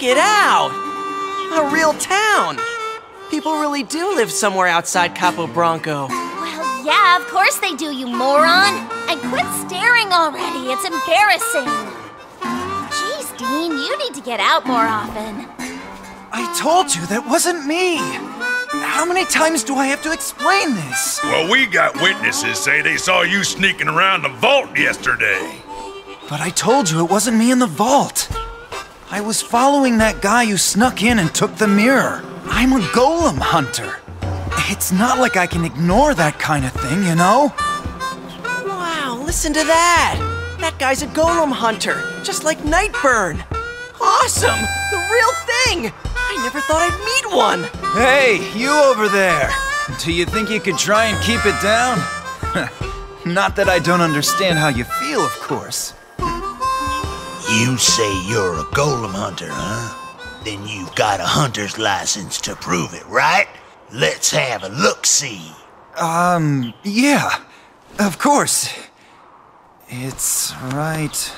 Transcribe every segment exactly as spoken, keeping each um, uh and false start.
Check it out! A real town! People really do live somewhere outside Capo Branco. Well, yeah, of course they do, you moron! And quit staring already, it's embarrassing! Jeez, Dean, you need to get out more often. I told you that wasn't me! How many times do I have to explain this? Well, we got witnesses say they saw you sneaking around the vault yesterday. But I told you it wasn't me in the vault. I was following that guy who snuck in and took the mirror. I'm a golem hunter. It's not like I can ignore that kind of thing, you know? Wow, listen to that! That guy's a golem hunter, just like Nightburn. Awesome! The real thing! I never thought I'd meet one! Hey, you over there! Do you think you could try and keep it down? Not that I don't understand how you feel, of course. You say you're a golem hunter, huh? Then you've got a hunter's license to prove it, right? Let's have a look-see. Um, yeah. Of course. It's right...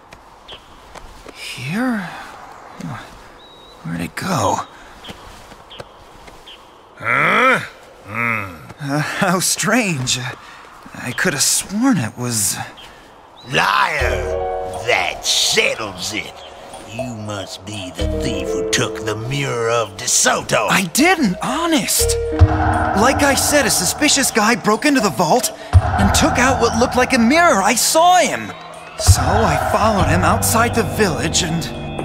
here? Where'd it go? Huh? Hmm. Uh, how strange. I could have sworn it was... Liar! That settles it. You must be the thief who took the Mirror of DeSoto. I didn't, honest. Like I said, a suspicious guy broke into the vault and took out what looked like a mirror. I saw him. So I followed him outside the village and...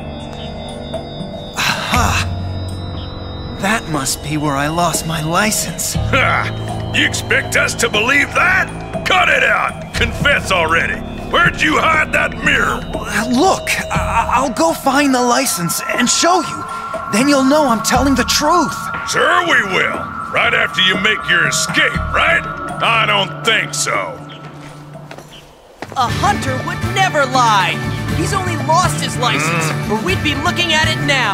Aha! That must be where I lost my license. Ha! You expect us to believe that? Cut it out! Confess already! Where'd you hide that mirror? Look, I I'll go find the license and show you. Then you'll know I'm telling the truth. Sure we will. Right after you make your escape, right? I don't think so. A hunter would never lie! He's only lost his license, Mm. or we'd be looking at it now!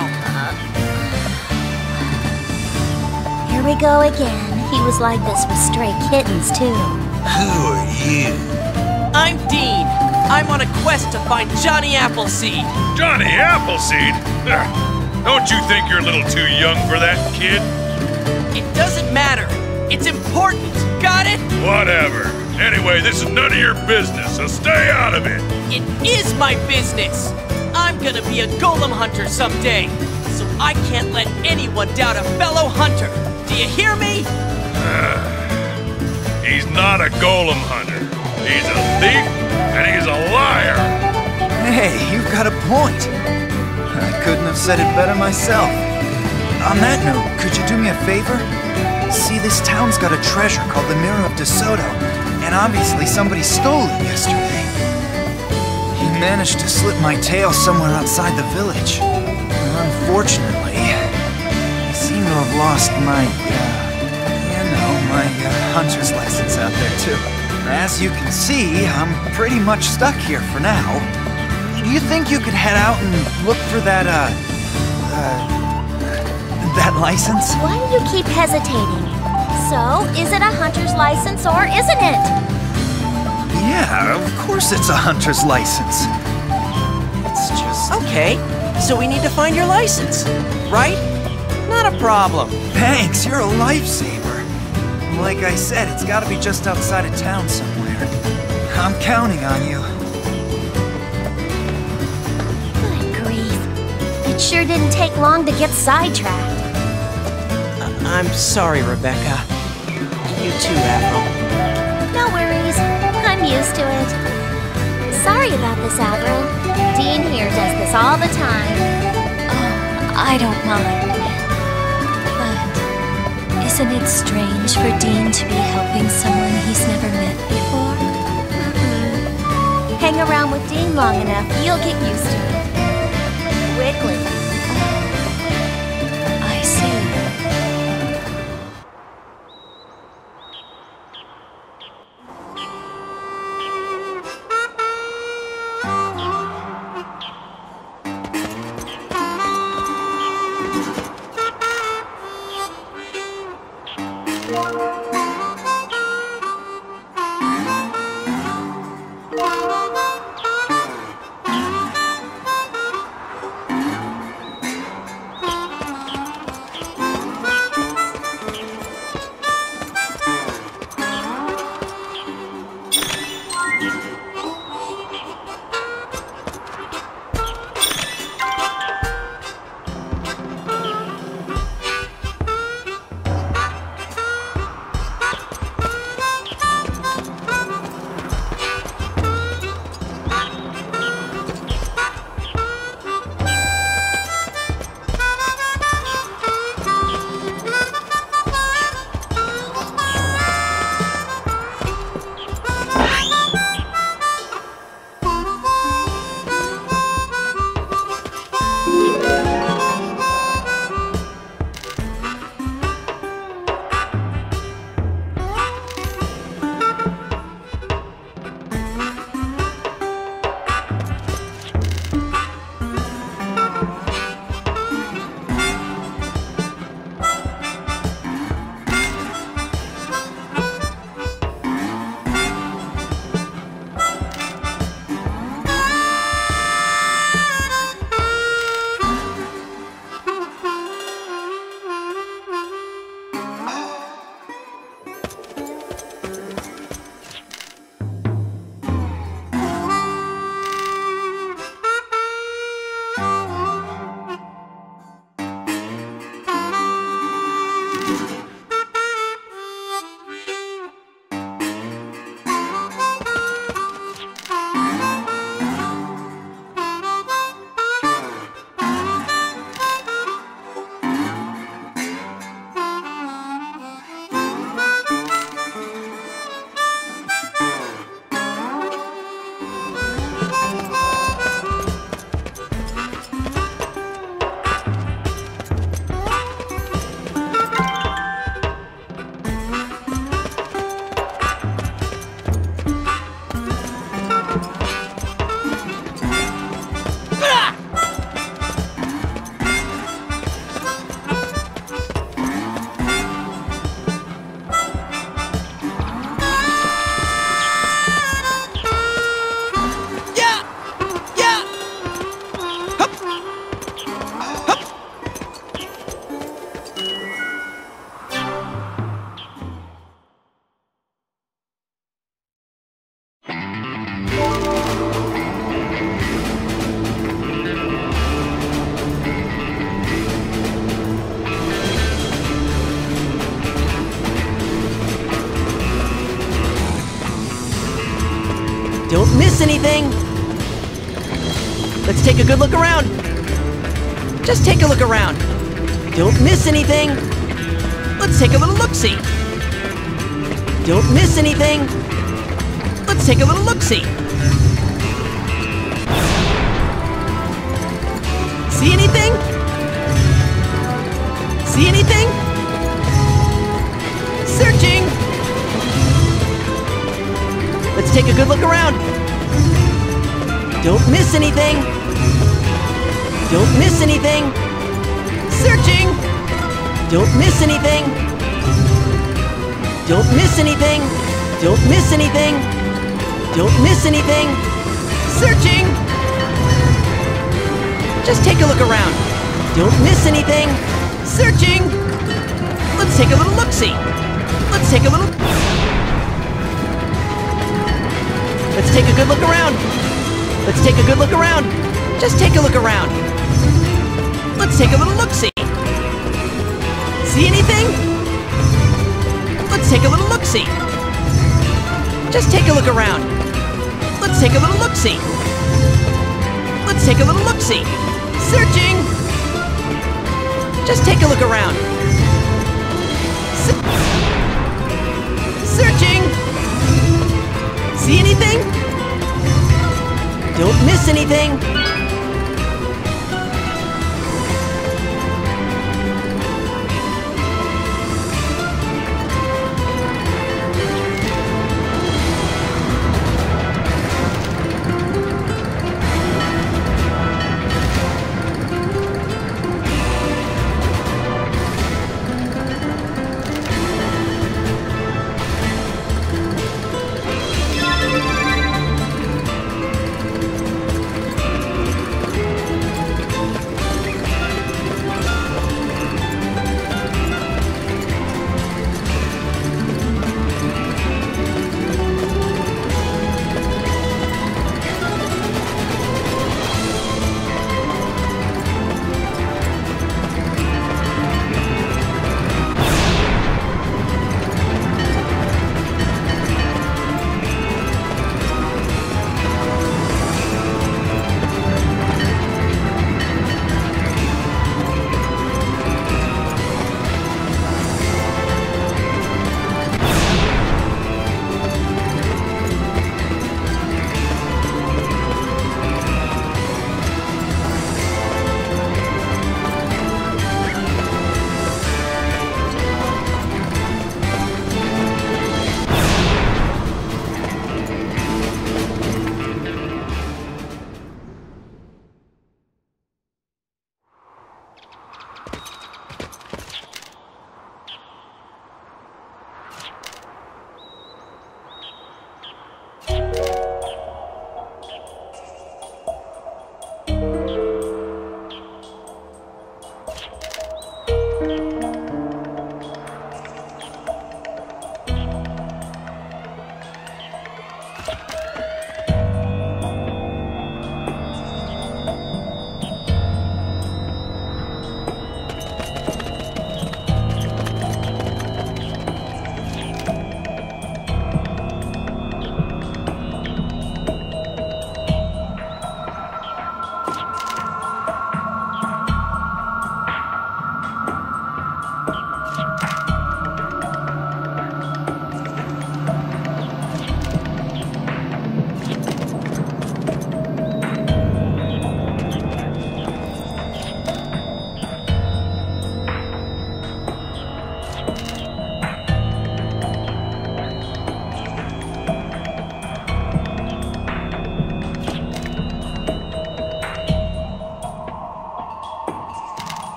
Here we go again. He was like this with stray kittens, too. Who are you? I'm Dean. I'm on a quest to find Johnny Appleseed. Johnny Appleseed? Ugh. Don't you think you're a little too young for that, kid? It doesn't matter. It's important. Got it? Whatever. Anyway, this is none of your business, so stay out of it. It is my business. I'm gonna be a golem hunter someday, so I can't let anyone doubt a fellow hunter. Do you hear me? He's not a golem hunter. He's a thief, and he's a liar. Hey, you've got a point. I couldn't have said it better myself. On that note, could you do me a favor? See, this town's got a treasure called the Mirror of DeSoto, and obviously somebody stole it yesterday. He managed to slip my tail somewhere outside the village. Unfortunately, I seem to have lost my, uh, you know, my uh, hunter's license out there too. As you can see, I'm pretty much stuck here for now. Do you think you could head out and look for that, uh, uh, that license? Why do you keep hesitating? So, is it a hunter's license or isn't it? Yeah, of course it's a hunter's license. It's just... Okay, so we need to find your license, right? Not a problem. Thanks, you're a lifesaver. Like I said, it's gotta be just outside of town somewhere. I'm counting on you. Good grief. It sure didn't take long to get sidetracked. Uh, I'm sorry, Rebecca. You too, Avril. No worries. I'm used to it. Sorry about this, Avril. Dean here does this all the time. Oh, I don't mind. Isn't it strange for Dean to be helping someone he's never met before? Mm-hmm. Hang around with Dean long enough, you'll get used to it. Quickly. I see. miss anything. Let's take a good look around. Just take a look around. Don't miss anything. Let's take a little look-see. Don't miss anything. Let's take a little look-see. See anything? See anything? Searching! Let's take a good look around. Don't miss anything. Don't miss anything. Searching! Don't miss anything. Don't miss anything. Don't miss anything. Don't miss anything. Searching! Just take a look around. Don't miss anything. Searching! Let's take a little look-see. Let's take a little... Let's take a good look around. Let's take a good look around. Just take a look around. Let's take a little look-see. See anything? Let's take a little look-see. Just take a look around. Let's take a little look-see. Let's take a little look-see. Searching! Just take a look around. Se Searching! See anything? Don't miss anything.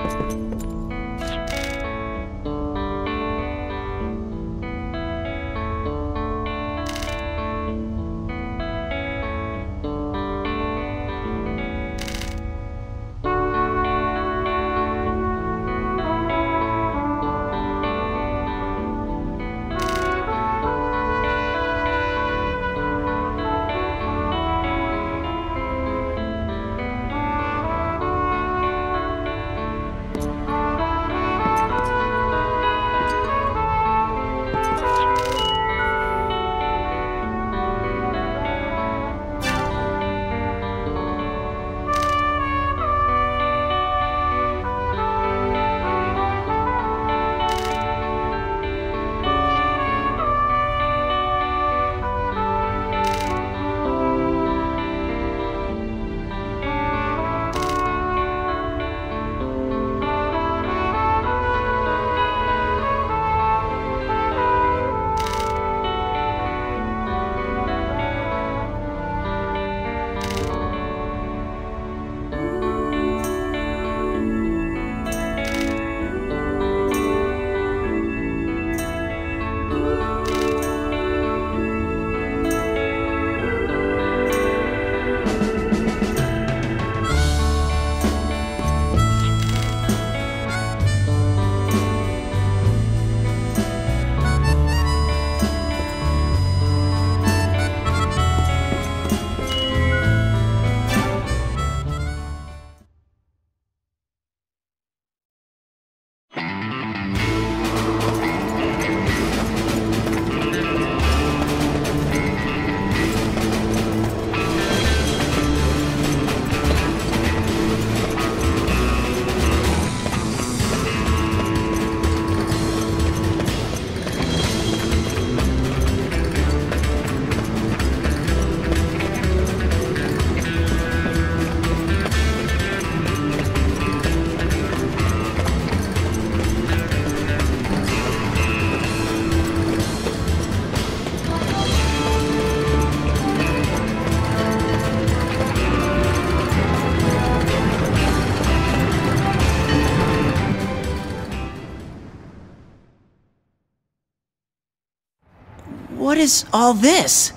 What is all this?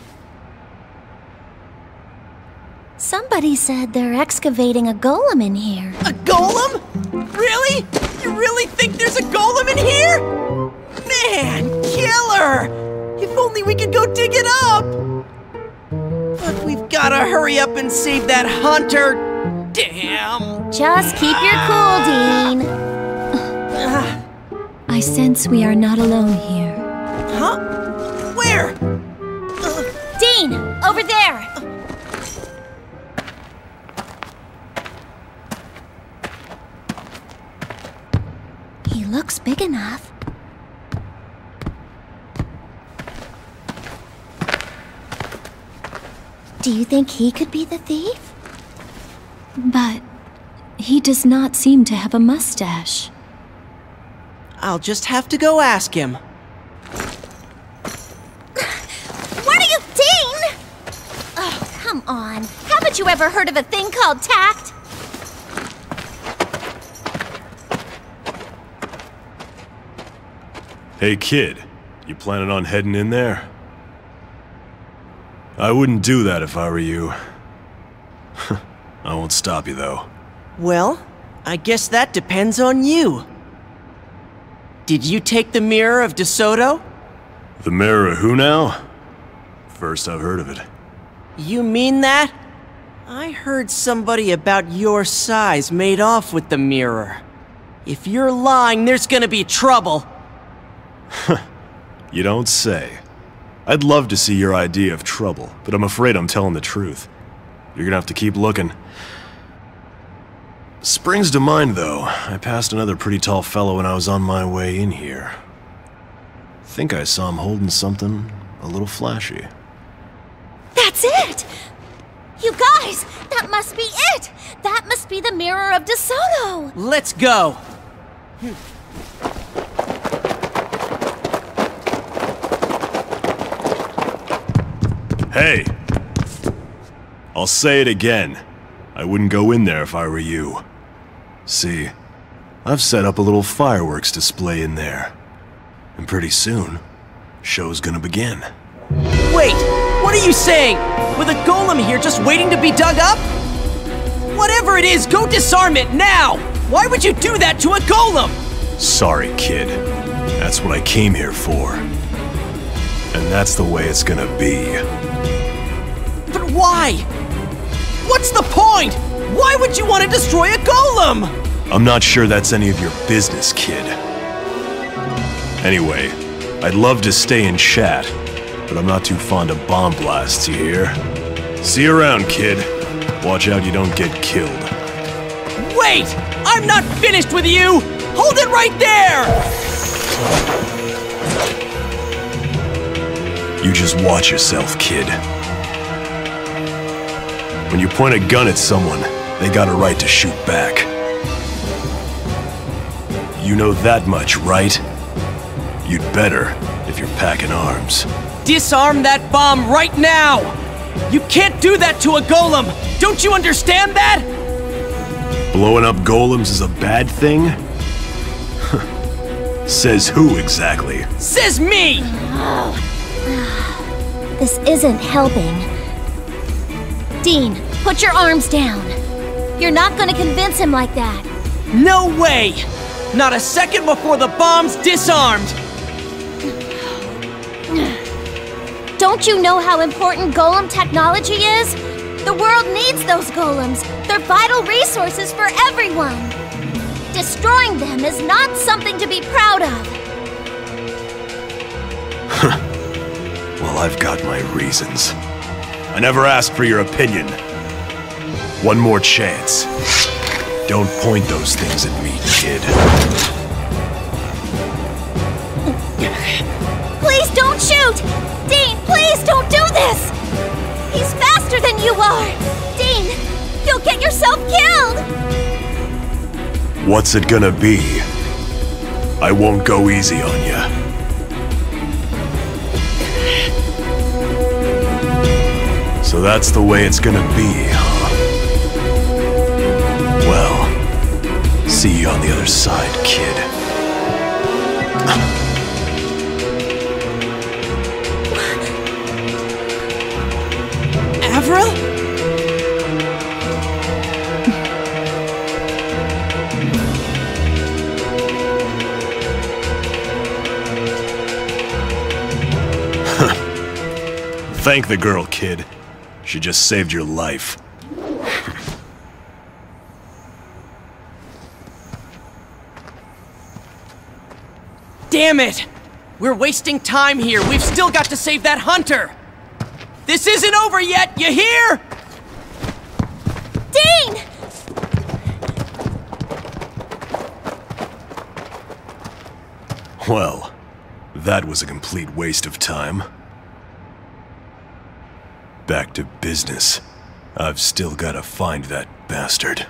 Somebody said they're excavating a golem in here. A golem? Really? You really think there's a golem in here? Man, killer! If only we could go dig it up! But we've gotta hurry up and save that hunter. Damn. Just keep your cool, Dean. I sense we are not alone here. Huh? Where? Dean, over there! He looks big enough. Do you think he could be the thief? But he does not seem to have a mustache. I'll just have to go ask him. What are you, Dean? Oh, come on. Haven't you ever heard of a thing called tact? Hey kid, you planning on heading in there? I wouldn't do that if I were you. I won't stop you though. Well, I guess that depends on you. Did you take the Mirror of DeSoto? The Mirror of who now? First I've heard of it. You mean that? I heard somebody about your size made off with the mirror. If you're lying, there's gonna be trouble. You don't say. I'd love to see your idea of trouble, but I'm afraid I'm telling the truth. You're gonna have to keep looking. Springs to mind, though. I passed another pretty tall fellow when I was on my way in here. Think I saw him holding something a little flashy. That's it! You guys, that must be it! That must be the Mirror of DeSoto! Let's go! Hey! I'll say it again. I wouldn't go in there if I were you. See, I've set up a little fireworks display in there. And pretty soon, show's gonna begin. Wait, what are you saying? With a golem here just waiting to be dug up? Whatever it is, go disarm it now! Why would you do that to a golem? Sorry, kid. That's what I came here for. And that's the way it's gonna be. But why? What's the point? Why would you want to destroy a golem? I'm not sure that's any of your business, kid. Anyway, I'd love to stay and chat, but I'm not too fond of bomb blasts, you hear? See you around, kid. Watch out you don't get killed. Wait! I'm not finished with you! Hold it right there! You just watch yourself, kid. When you point a gun at someone, they got a right to shoot back. You know that much, right? You'd better, if you're packing arms. Disarm that bomb right now! You can't do that to a golem! Don't you understand that? Blowing up golems is a bad thing? Says who exactly? Says me! This isn't helping. Dean, put your arms down. You're not gonna convince him like that. No way! Not a second before the bomb's disarmed! Don't you know how important golem technology is? The world needs those golems. They're vital resources for everyone. Destroying them is not something to be proud of. Well, I've got my reasons. I never asked for your opinion. One more chance. Don't point those things at me, kid. Please don't shoot! Dean, please don't do this! He's faster than you are! Dean, you'll get yourself killed! What's it gonna be? I won't go easy on ya. So that's the way it's gonna be, huh? Well, see you on the other side, kid. Avril? Thank the girl, kid. She just saved your life. Damn it! We're wasting time here. We've still got to save that hunter! This isn't over yet, you hear? Dean! Well, that was a complete waste of time. Back to business. I've still gotta find that bastard.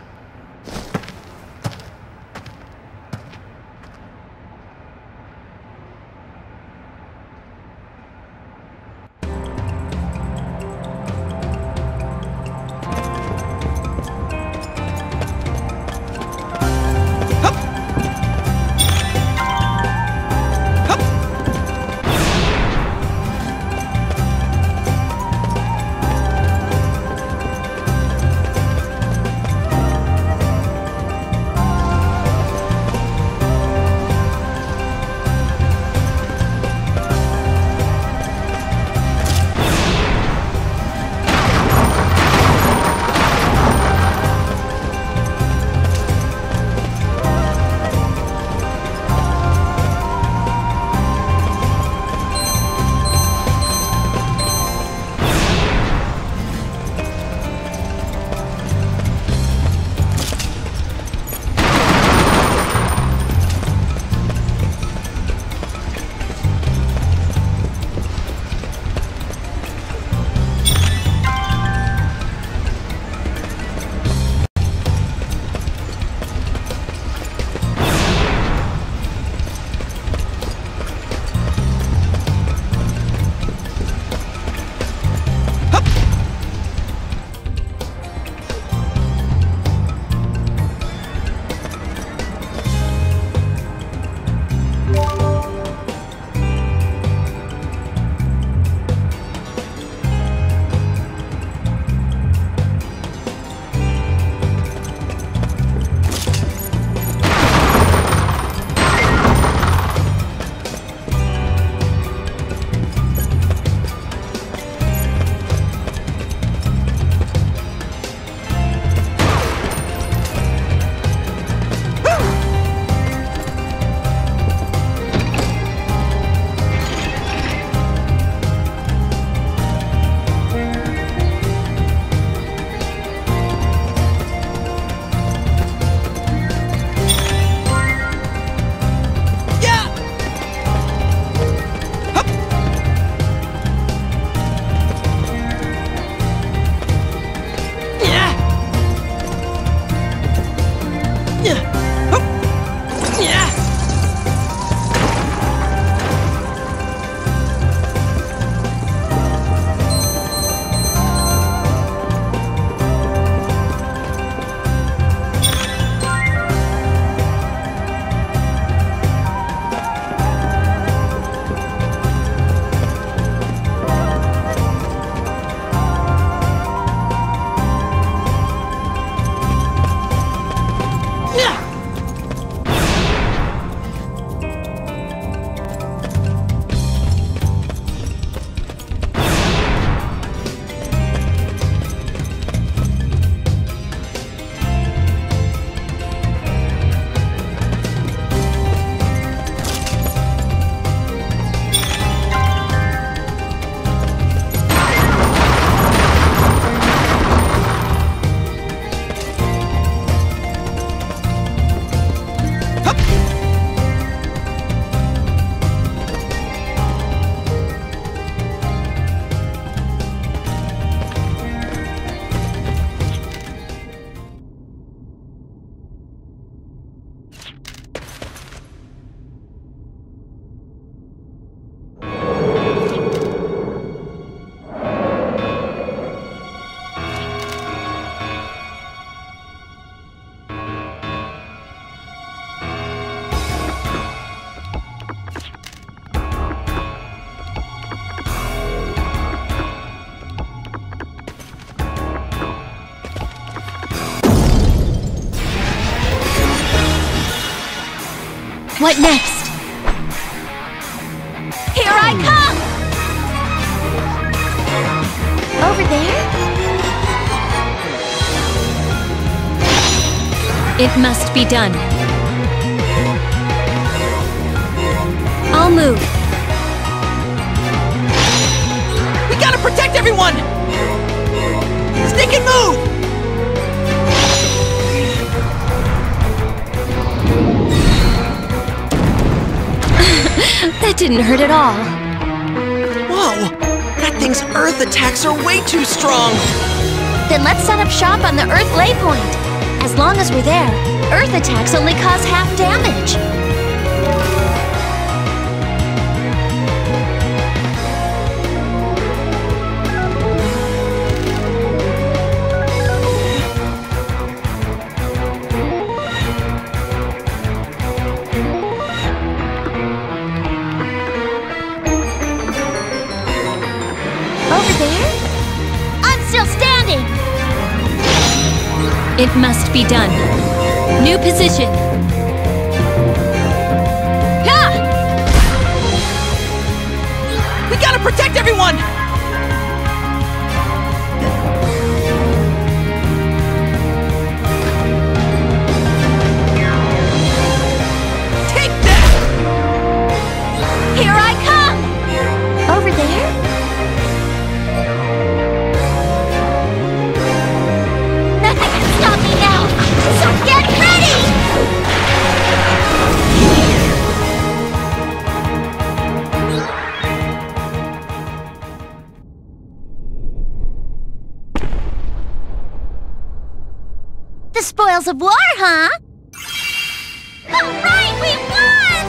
What next? Here I come! Over there? It must be done. I'll move. We gotta protect everyone! Stick and move! That didn't hurt at all. Whoa! That thing's Earth attacks are way too strong! Then let's set up shop on the Earth lay point. As long as we're there, Earth attacks only cause half damage. Over there? I'm still standing! It must be done. New position. Yeah! We gotta protect everyone! Take that! Here I come! Over there? Nothing can stop me now! So get ready! The spoils of war, huh? All right, we won!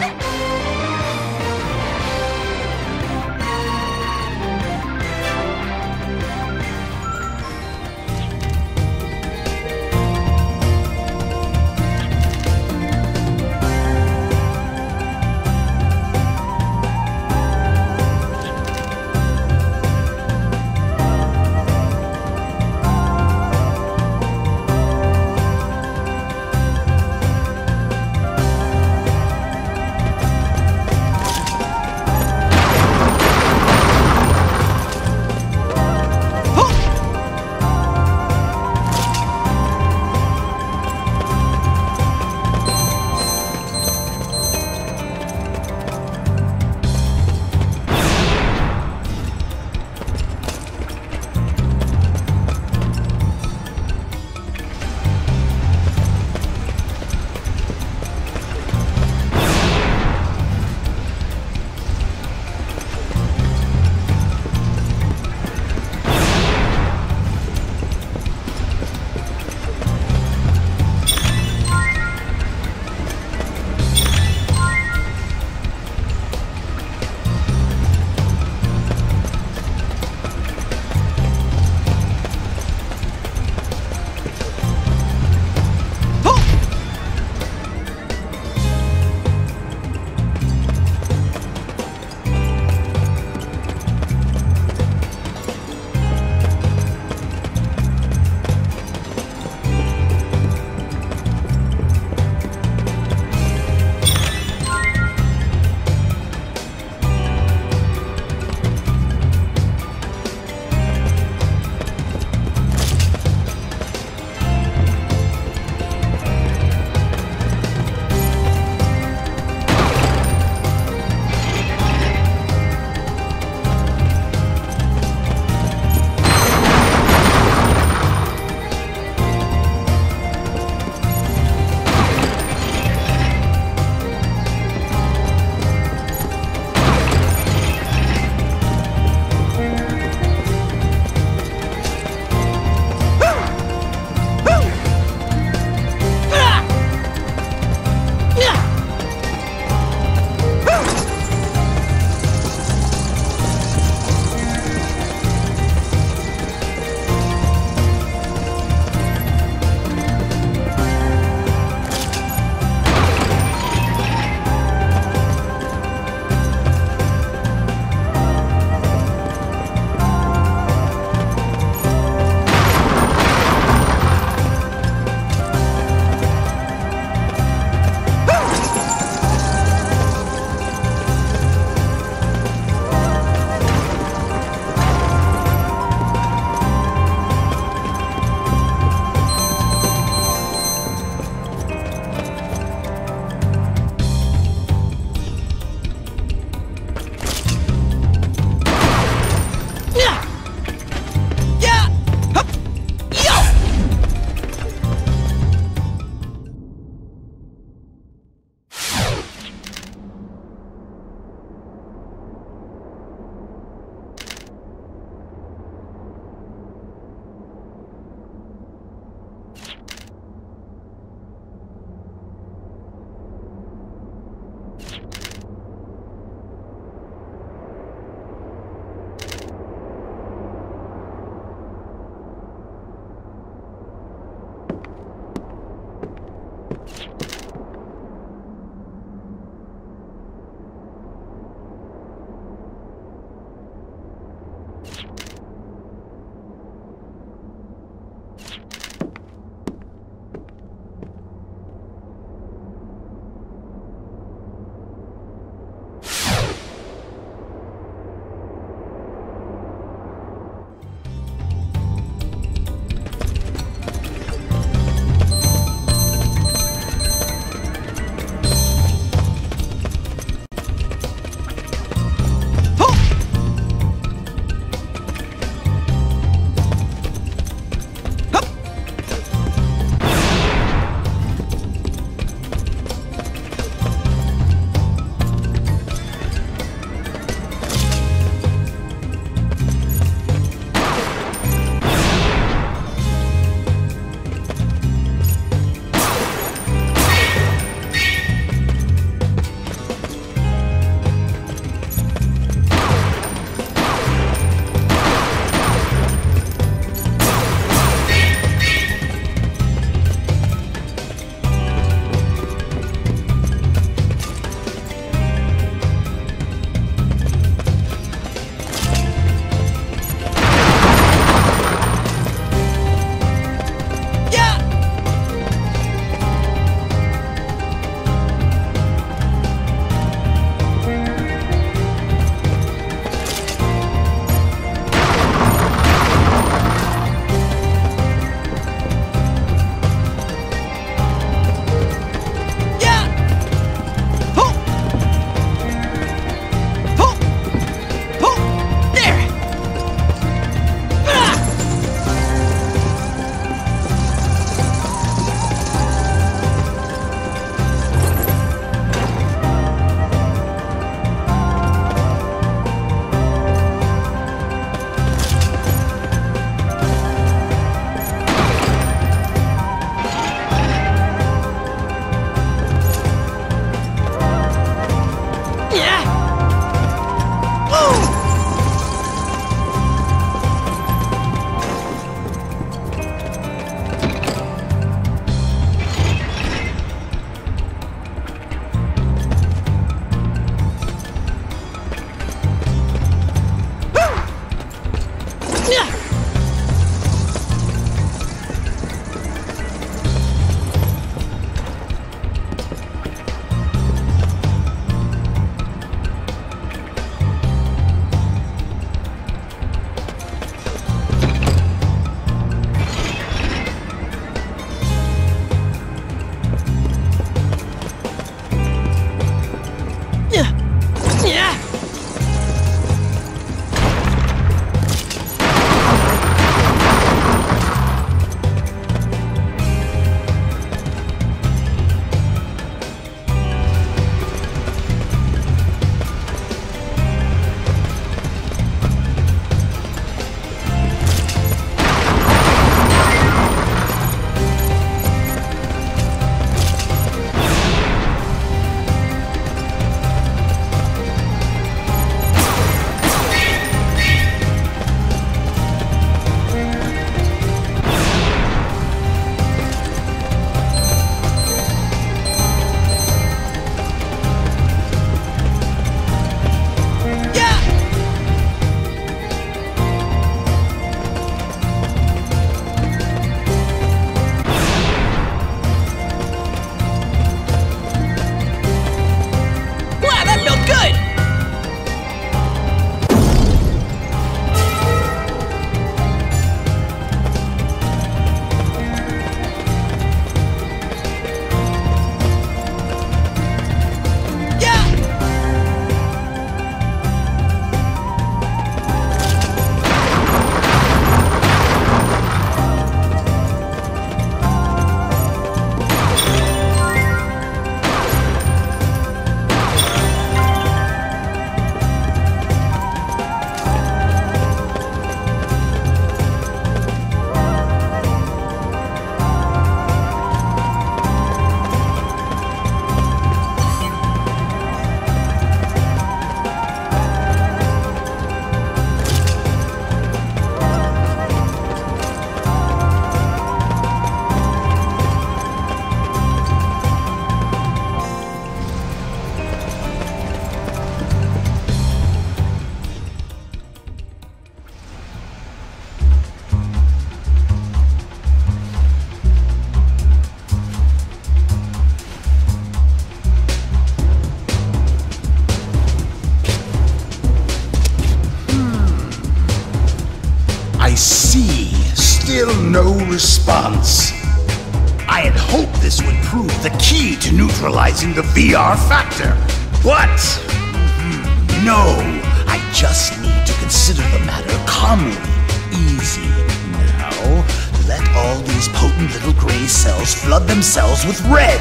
no response. I had hoped this would prove the key to neutralizing the V R factor, but mm, no, I just need to consider the matter calmly. Easy now. Let all these potent little gray cells flood themselves with red.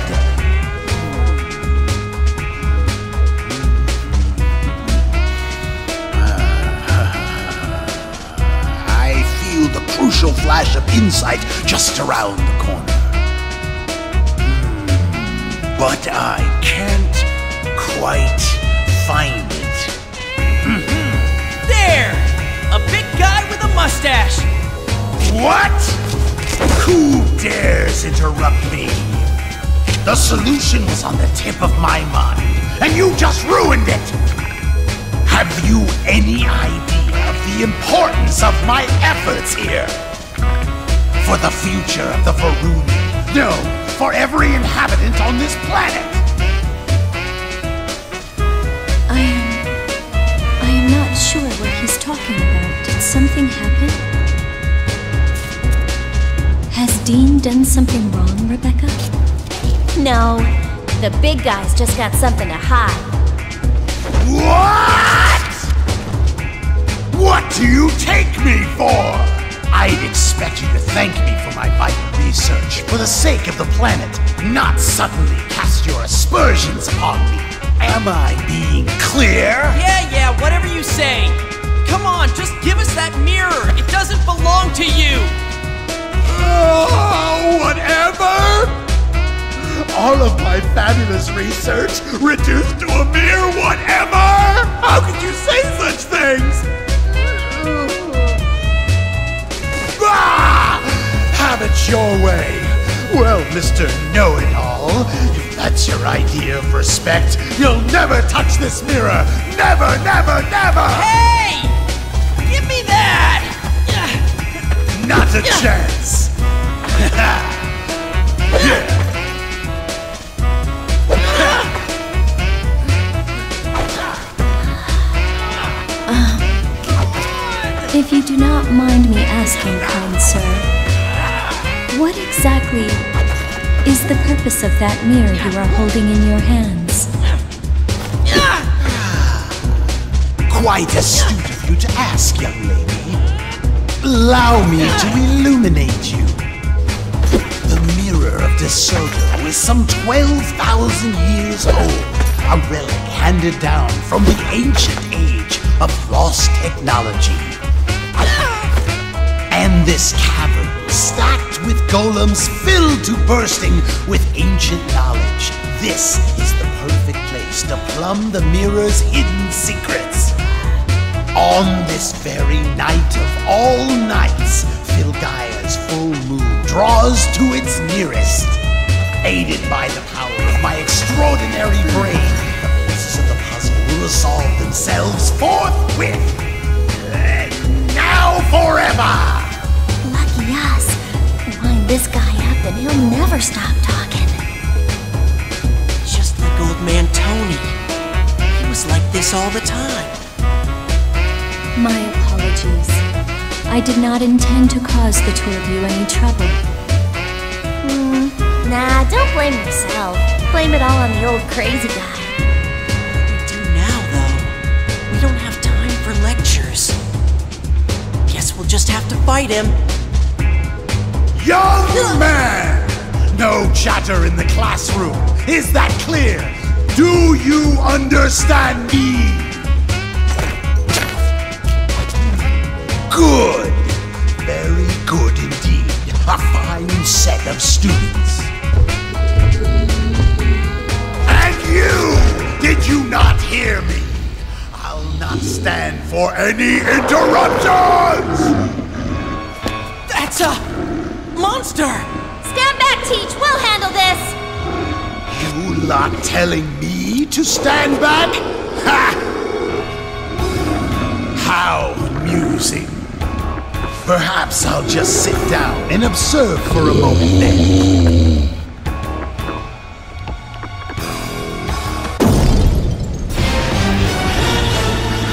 I feel the crucial flash of insight just around the corner. But I can't quite find it. There! A big guy with a mustache! What? Who dares interrupt me? The solution was on the tip of my mind, and you just ruined it! Have you any idea of the importance of my efforts here? For the future of the Varuni. No, for every inhabitant on this planet! I am... I am not sure what he's talking about. Did something happen? Has Dean done something wrong, Rebecca? No, the big guy's just got something to hide. What? What do you take me for? I'd expect you to thank me for my vital research, for the sake of the planet, not suddenly cast your aspersions upon me. Am I being clear? Yeah, yeah, whatever you say. Come on, just give us that mirror. It doesn't belong to you. Oh, whatever! All of my fabulous research reduced to a mere whatever? How could you say such things? Bah! Have it your way. Well, Mister Know-It-All, if that's your idea of respect, you'll never touch this mirror. Never, never, never! Hey! Give me that! Not a chance! If you do not mind me asking, kind sir, what exactly is the purpose of that mirror you are holding in your hands? Quite astute of you to ask, young lady. Allow me to illuminate you. The Mirror of DeSoto is some twelve thousand years old, a relic handed down from the ancient age of lost technology. And this cavern, stacked with golems filled to bursting with ancient knowledge, this is the perfect place to plumb the mirror's hidden secrets. On this very night of all nights, Filgaia's full moon draws to its nearest. Aided by the power of my extraordinary brain, the pieces of the puzzle will resolve themselves forthwith. And now forever! Lucky us. Wind this guy up and he'll never stop talking. Just like old man Tony. He was like this all the time. My apologies. I did not intend to cause the two of you any trouble. Hmm. Nah, don't blame yourself. Blame it all on the old crazy guy. We do now, though. We don't have time for lectures. Guess we'll just have to fight him. Young man! No chatter in the classroom. Is that clear? Do you understand me? Good. Very good indeed. A fine set of students. And you! Did you not hear me? I'll not stand for any interruptions! That's a monster! Stand back, Teach. We'll handle this. You lot telling me to stand back? Ha! How amusing. Perhaps I'll just sit down and observe for a moment then.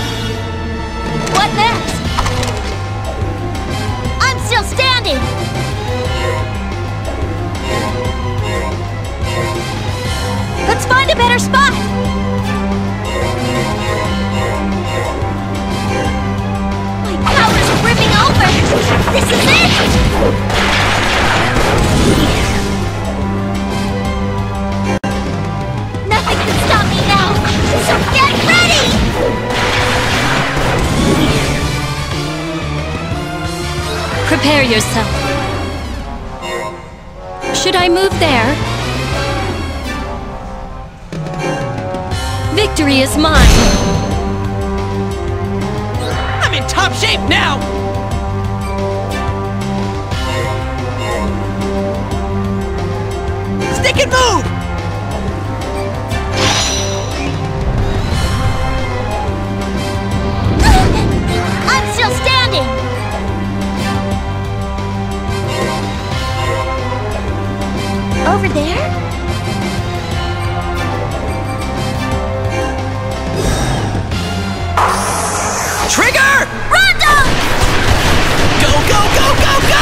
What next? I'm still standing. find a better spot! My powers are brimming over! This is it! Nothing can stop me now! So get ready! Prepare yourself. Should I move there? Victory is mine! I'm in top shape now! Stick and move! I'm still standing! Over there? Trigger! Rondo! Go, go, go, go, go!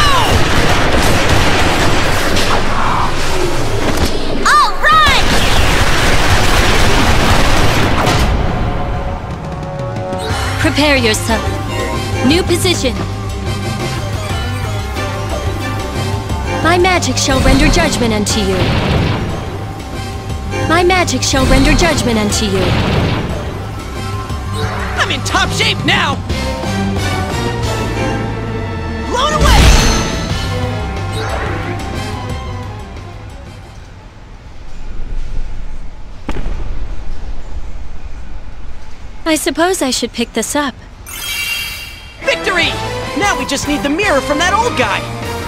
All right! Prepare yourself. New position. My magic shall render judgment unto you. My magic shall render judgment unto you. I'm in top shape now! Blown away! I suppose I should pick this up. Victory! Now we just need the mirror from that old guy!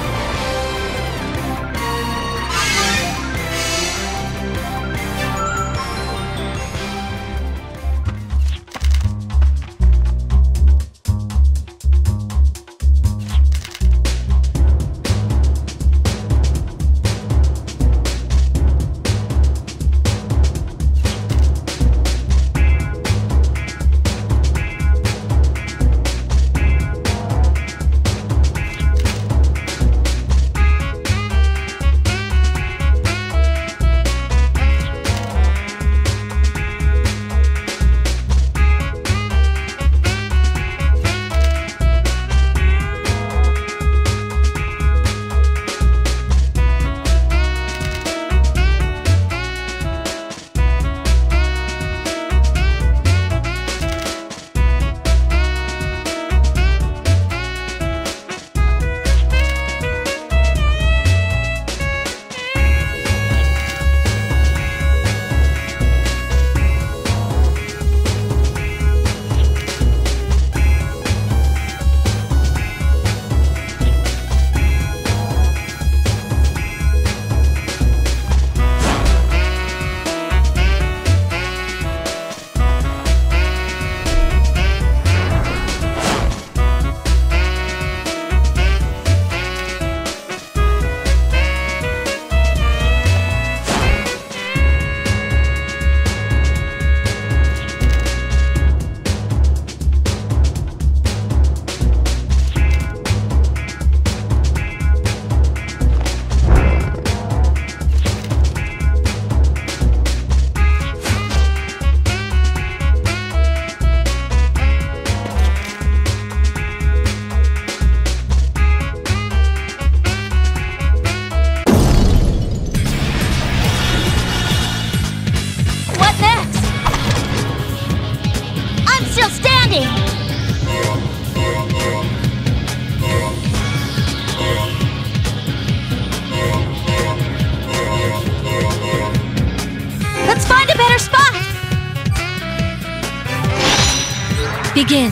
Begin.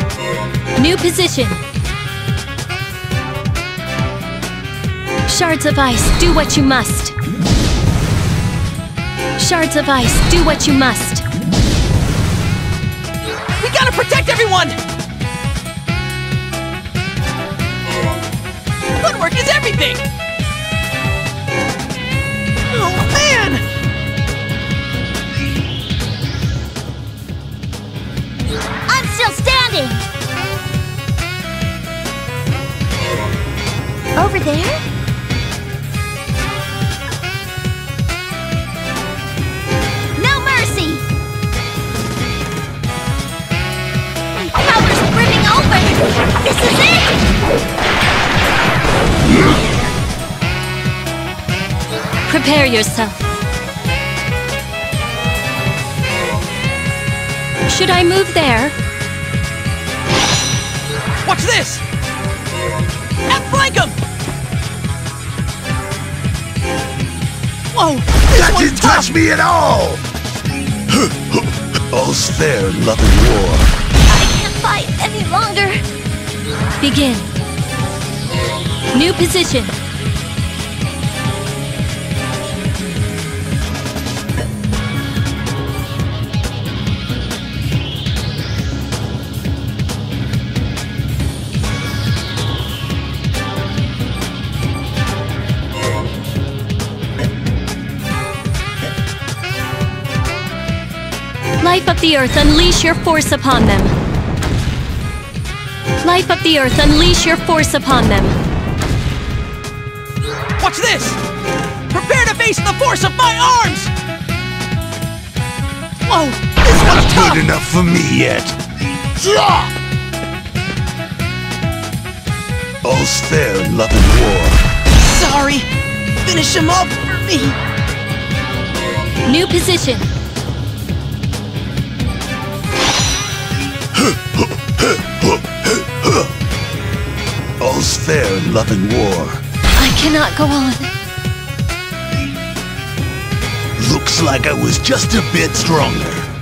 New position. Shards of ice, do what you must. Shards of ice, do what you must. We gotta protect everyone! Footwork is everything! Oh, man! I'm still standing! Over there? Prepare yourself. Should I move there? Watch this! Outflank him! Whoa! This That one's didn't tough! touch me at all! All's fair in love and war. I can't fight any longer. Begin. New position. Life of the Earth, unleash your force upon them. Life of the Earth, unleash your force upon them. Watch this! Prepare to face the force of my arms! Whoa! This Not one's tough! good enough for me yet. Yeah! All's fair in love and war. Sorry! Finish him up for me! New position. All's fair in love and war. I cannot go on. Looks like I was just a bit stronger.